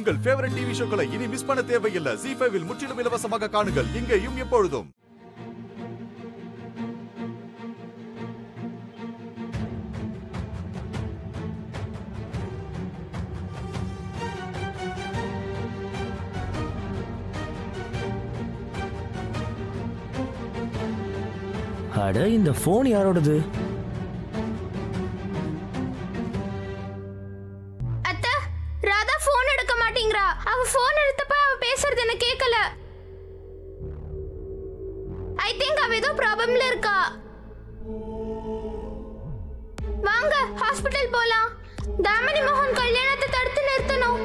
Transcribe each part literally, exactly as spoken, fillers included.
உங்கள் favourite TV ஷோக்களை இனி miss பண்ண தேவையில்லை. ஜீ ஃபைவ் இல் முற்றிலும் இலவசமாக காணுங்கள், இங்கேயும் எப்பொழுதும். அட, இந்த போன் யாரோடது? அத்தை, ராதா போன் எடுக்க மாட்டேங்கிறா. அவ போன் எடுத்தப்ப அவ பேசுறது எனக்கு கேட்கல. ஐ திங்க் அவ ஏதோ ப்ராப்ளம்ல இருக்கா. வாங்க ஹாஸ்பிடல் போலாம். தாமினி மோகன் கல்யாணத்தை தடுத்து நிறுத்தணும்.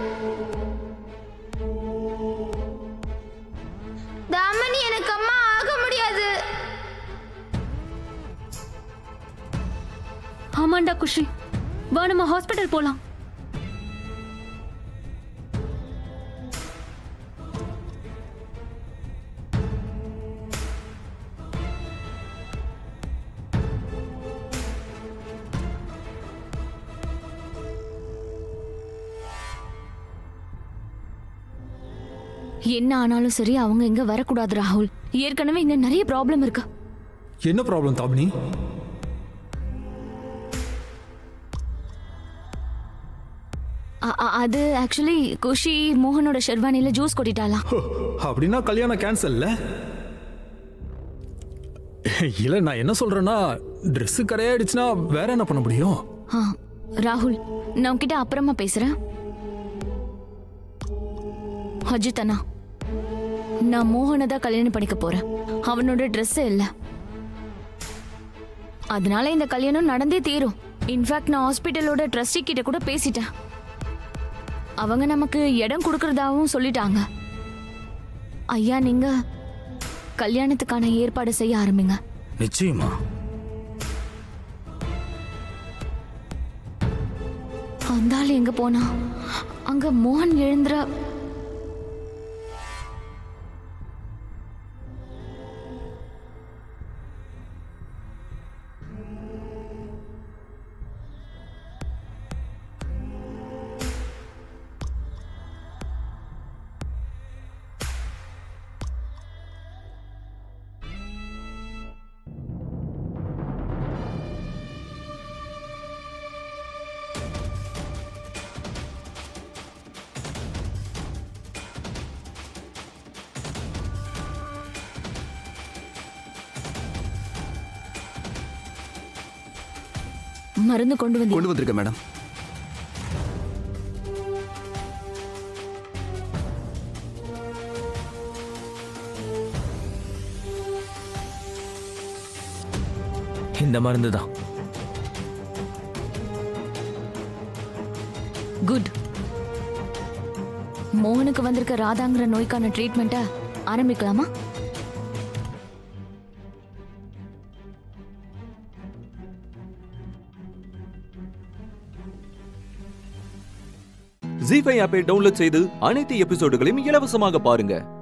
தாமினி எனக்கு அம்மா ஆக முடியாது. ஆமாண்டா குஷி, வா நம்ம ஹாஸ்பிடல் போலாம். என்ன ஆனாலும் சரி, அவங்க இங்க வரக்கூடாது ராகுல். ஏற்கனவே இங்க நிறைய ப்ராப்ளம் இருக்கு. என்ன ப்ராப்ளம் தாமினி? அது ஆக்சுவலி குஷி மோகனோட ஷெர்வானில ஜூஸ் கொட்டிட்டாலாம். அப்படின்னா கல்யாணம் கேன்சல்ல? இல்ல, நான் என்ன சொல்றேன்னா, ட்ரெஸ் கரையாயிடுச்சுன்னா வேற என்ன பண்ண முடியும்? ராகுல், நான் உன்கிட்ட அப்புறமா பேசுறேன். அஜித் அண்ணா, நான் மோகனை தான் கல்யாணம் பண்ணிக்க போறேன். அவனோட ட்ரெஸ் இல்ல, அதனால இந்த கல்யாணம் நடந்தே தீரும். இன்ஃபேக்ட் நான் ஹாஸ்பிட்டலோட ட்ரஸ்டி கிட்ட கூட பேசிட்டேன். அவங்க நமக்கு இடம் கொடுக்கறதாவும் சொல்லிட்டாங்க. ஐயா, நீங்க கல்யாணத்துக்கான ஏற்பாடு செய்ய ஆரம்பிங்க. நிச்சயமா. அந்த ஆள் எங்க போனா? அங்க மோகன் எழுந்துற. மருந்து கொண்டு வந்து கொண்டு வந்திருக்க மேடம். இந்த மருந்து தான். குட். மோகனுக்கு வந்திருக்க ராதாங்கிற நோய்க்கான ட்ரீட்மெண்ட்டை ஆரம்பிக்கலாமா? ஜீ ஃபைவ் ஆப்பை டவுன்லோட் செய்து அனைத்து எபிசோடுகளையும் இலவசமாக பாருங்க.